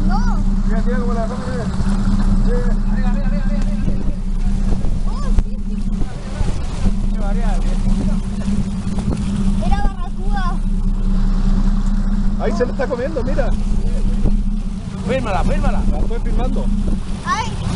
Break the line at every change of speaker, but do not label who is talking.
No.
Mira, mira cómo la dejamos. Arriba, arriba, arriba, arriba.
Oh, sí, sí. Era barracuda.
Ahí se lo está comiendo, mira.
Fírmala, fírmala.
La estoy filmando.
Ay.